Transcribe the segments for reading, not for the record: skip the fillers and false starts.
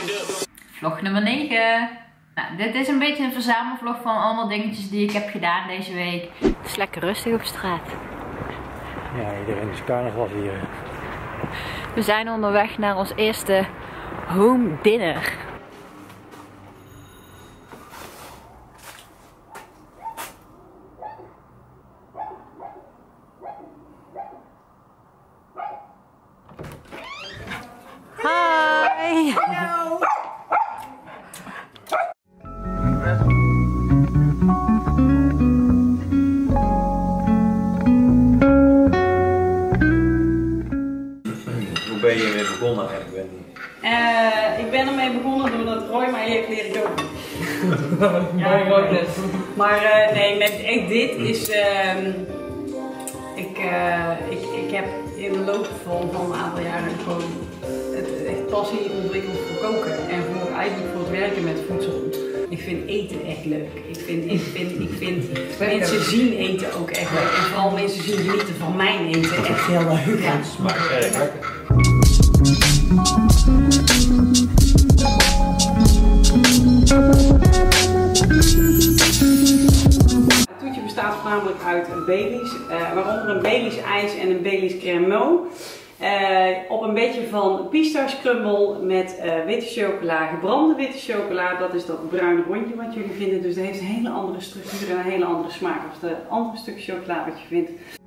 Vlog nummer 9. Nou, dit is een beetje een verzamelvlog van allemaal dingetjes die ik heb gedaan deze week. Het is lekker rustig op straat. Ja, iedereen is carnaval hier. We zijn onderweg naar ons eerste home dinner. Hi! Hallo! Hoe ben je ermee begonnen eigenlijk, Wendy? Ik ben ermee begonnen doordat Roy mij heeft leren koken. Ja, maar nee, met echt dit is... ik heb in de loop van een aantal jaren gewoon echt passie ontwikkeld voor koken. En eigenlijk voor het werken met voedsel. Ik vind eten echt leuk. Ik vind mensen zien eten ook echt leuk. En vooral mensen zien genieten van mijn eten echt heel leuk. Ja. Het smaakt erg lekker. Het toetje bestaat voornamelijk uit een Baileys, waaronder een Baileys ijs en een Baileys crème. Op een beetje van pistache crumble met witte chocola, gebrande witte chocola. Dat is dat bruine rondje wat jullie vinden. Dus dat heeft een hele andere structuur en een hele andere smaak als de andere stuk chocola wat je vindt.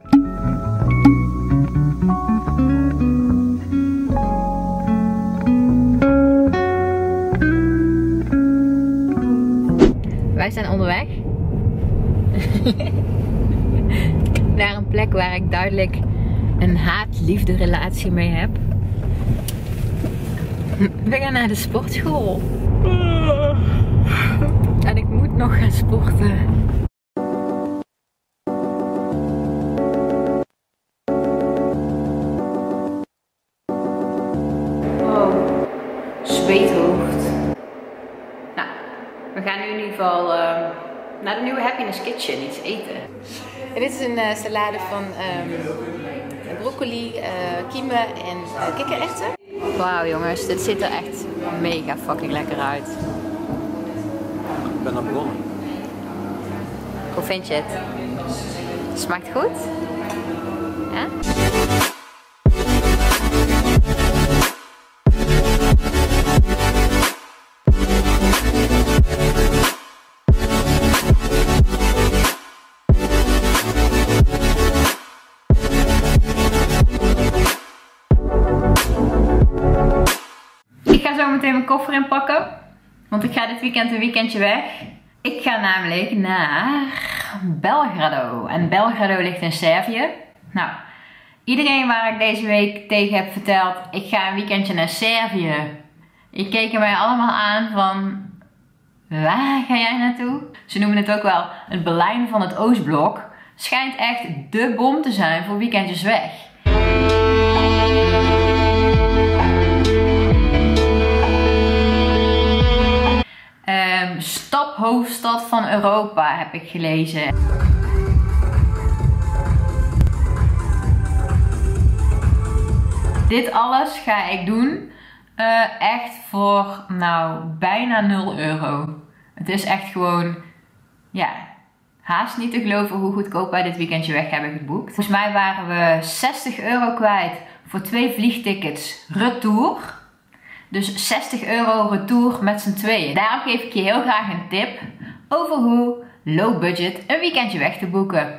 Wij zijn onderweg naar een plek waar ik duidelijk een haat-liefde relatie mee heb. We gaan naar de sportschool. En ik moet nog gaan sporten. Wow, zweethoofd. Nou, we gaan nu in ieder geval naar de nieuwe Happiness Kitchen iets eten. En dit is een salade van broccoli, kiemen en kikkererwten. Wauw jongens, dit ziet er echt mega fucking lekker uit. Ik ben al begonnen. Hoe vind je het? Smaakt goed? Ja? Meteen mijn koffer inpakken, want ik ga dit weekend een weekendje weg. Ik ga namelijk naar Belgrado en Belgrado ligt in Servië. Nou, iedereen waar ik deze week tegen heb verteld, ik ga een weekendje naar Servië. Die keken mij allemaal aan van, waar ga jij naartoe? Ze noemen het ook wel het Berlijn van het Oostblok. Schijnt echt de bom te zijn voor weekendjes weg. Stophoofdstad van Europa heb ik gelezen. Dit alles ga ik doen echt voor nou bijna 0 euro. Het is echt gewoon, ja, haast niet te geloven hoe goedkoop wij dit weekendje weg hebben geboekt. Volgens mij waren we 60 euro kwijt voor 2 vliegtickets retour. Dus 60 euro retour met z'n tweeën. Daarom geef ik je heel graag een tip over hoe low budget een weekendje weg te boeken.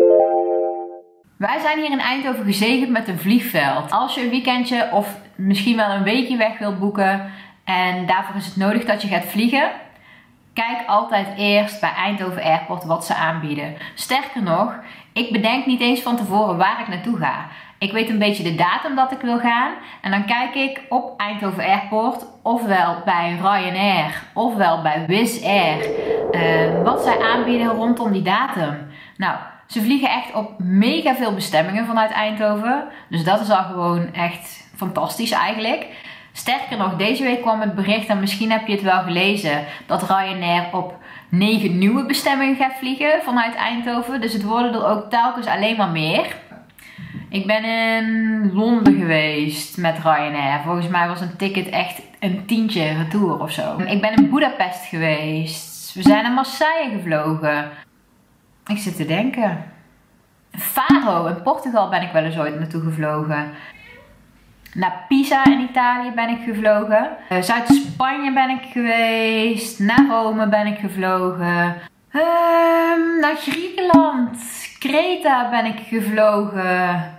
Wij zijn hier in Eindhoven gezegend met een vliegveld. Als je een weekendje of misschien wel een weekje weg wilt boeken en daarvoor is het nodig dat je gaat vliegen, kijk altijd eerst bij Eindhoven Airport wat ze aanbieden. Sterker nog, ik bedenk niet eens van tevoren waar ik naartoe ga. Ik weet een beetje de datum dat ik wil gaan en dan kijk ik op Eindhoven Airport, ofwel bij Ryanair, ofwel bij Wizz Air, wat zij aanbieden rondom die datum. Nou, ze vliegen echt op mega veel bestemmingen vanuit Eindhoven, dus dat is al gewoon echt fantastisch eigenlijk. Sterker nog, deze week kwam het bericht, en misschien heb je het wel gelezen, dat Ryanair op 9 nieuwe bestemmingen gaat vliegen vanuit Eindhoven. Dus het worden er ook telkens alleen maar meer. Ik ben in Londen geweest met Ryanair. Volgens mij was een ticket echt een tientje retour of zo. Ik ben in Budapest geweest. We zijn naar Marseille gevlogen. Ik zit te denken. Faro in Portugal ben ik wel eens ooit naartoe gevlogen. Naar Pisa in Italië ben ik gevlogen. Zuid-Spanje ben ik geweest. Naar Rome ben ik gevlogen. Naar Griekenland. Kreta ben ik gevlogen.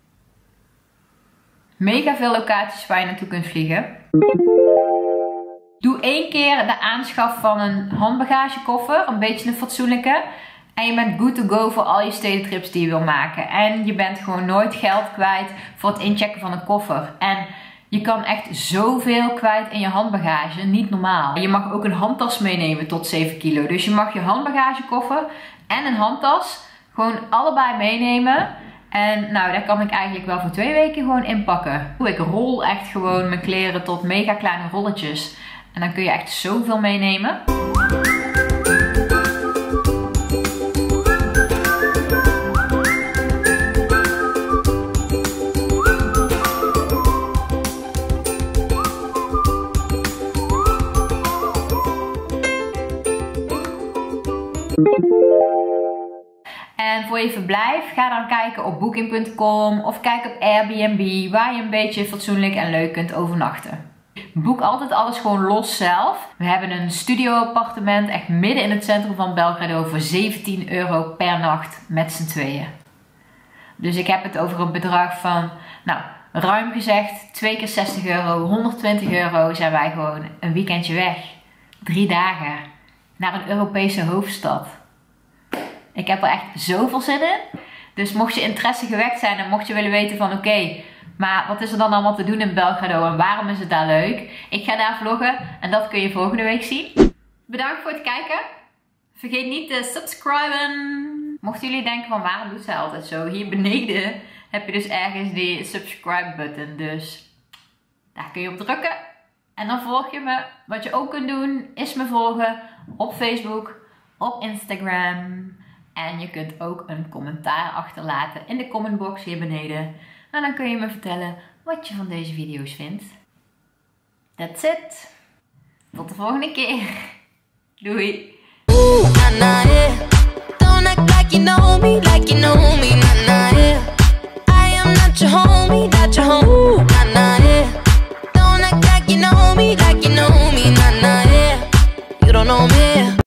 Mega veel locaties waar je naartoe kunt vliegen. Doe 1 keer de aanschaf van een handbagagekoffer. Een beetje een fatsoenlijke. En je bent good to go voor al je stedentrips die je wil maken. En je bent gewoon nooit geld kwijt voor het inchecken van een koffer. En je kan echt zoveel kwijt in je handbagage. Niet normaal. Je mag ook een handtas meenemen tot 7 kilo. Dus je mag je handbagagekoffer en een handtas gewoon allebei meenemen. En nou, daar kan ik eigenlijk wel voor 2 weken gewoon inpakken. Ik rol echt gewoon mijn kleren tot mega kleine rolletjes. En dan kun je echt zoveel meenemen. En voor je verblijf, ga dan kijken op booking.com of kijk op Airbnb, waar je een beetje fatsoenlijk en leuk kunt overnachten. Boek altijd alles gewoon los zelf. We hebben een studio appartement echt midden in het centrum van Belgrado voor €17 per nacht met z'n tweeën. Dus ik heb het over een bedrag van, nou, ruim gezegd 2 keer €60, €120 zijn wij gewoon een weekendje weg. 3 dagen naar een Europese hoofdstad. Ik heb er echt zoveel zin in. Dus mocht je interesse gewekt zijn en mocht je willen weten van oké, maar wat is er dan allemaal te doen in Belgrado en waarom is het daar leuk? Ik ga daar vloggen en dat kun je volgende week zien. Bedankt voor het kijken. Vergeet niet te subscriben. Mochten jullie denken van waarom doet zij altijd zo? Hier beneden heb je dus ergens die subscribe button. Dus daar kun je op drukken. En dan volg je me. Wat je ook kunt doen is me volgen op Facebook, op Instagram. En je kunt ook een commentaar achterlaten in de commentbox hier beneden. En dan kun je me vertellen wat je van deze video's vindt. That's it. Tot de volgende keer. Doei. Don't act like you know me, like you know me, nah, nah, yeah. I am not your homie, not your homie, nah, nah, yeah. Don't act like you know me, like you know me, nah, nah, yeah. You don't know me.